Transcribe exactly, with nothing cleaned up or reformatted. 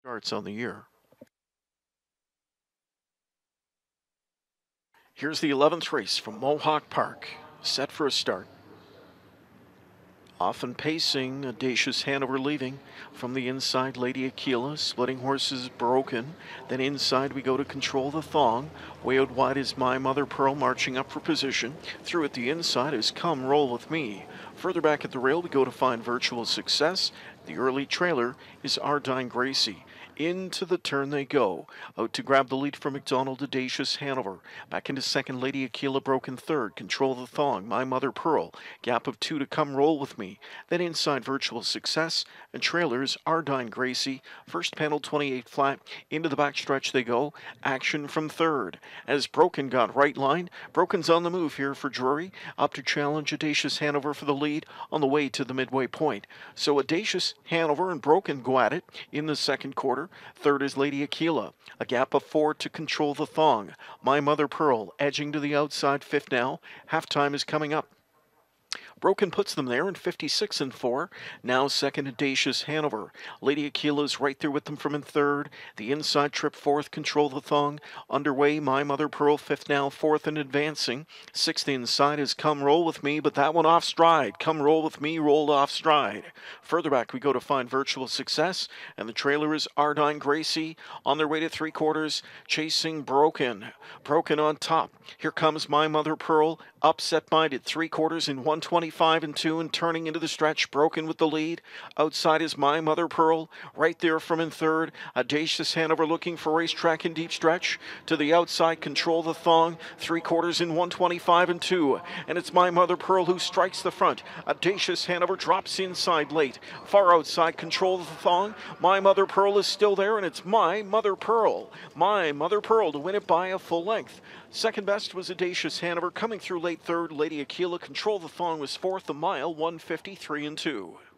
Starts on the year. Here's the eleventh race from Mohawk Park, set for a start. Often pacing, Audacious Hanover leaving. From the inside, Lady Aquila, splitting horses Broken. Then inside we go to Control the Thong. Way out wide is My Mother Pearl marching up for position. Through at the inside is Come Roll With Me. Further back at the rail we go to find Virtual Success. The early trailer is Ardine Gracie. Into the turn they go. Out to grab the lead from McDonald, Audacious Hanover. Back into second, Lady Aquila Broken third. Control the Thong, My Mother Pearl. Gap of two to Come Roll With Me. Then inside Virtual Success. And trailers Ardine Gracie. First panel twenty-eight flat. Into the backstretch they go. Action from third. As Broken got right line. Broken's on the move here for Drury. Up to challenge Audacious Hanover for the lead on the way to the midway point. So Audacious Hanover and Broken go at it in the second quarter. Third is Lady Aquila. A gap of four to Control the Thong. My Mother Pearl edging to the outside fifth now. Halftime is coming up. Broken puts them there in fifty-six and four. Now second, Audacious Hanover. Lady Aquila's right there with them from in third. The inside trip fourth, Control the Thong. Underway, My Mother Pearl fifth now, fourth and advancing. Sixth inside is Come Roll With Me, but that one off stride. Come Roll With Me rolled off stride. Further back we go to find Virtual Success, and the trailer is Ardine Gracie on their way to three quarters, chasing Broken. Broken on top. Here comes My Mother Pearl, upset minded, three quarters in one twenty-five and two, and turning into the stretch. Broken with the lead. Outside is My Mother Pearl, right there from in third. Audacious Hanover looking for racetrack in deep stretch. To the outside, Control the Thong, three quarters in one twenty-five and two, and it's My Mother Pearl who strikes the front. Audacious Hanover drops inside late. Far outside, Control the Thong. My Mother Pearl is still there, and it's My Mother Pearl. My Mother Pearl to win it by a full length. Second best was Audacious Hanover, coming through late third. Lady Aquila, Control the Thong was fourth, a mile, one fifty-three and two.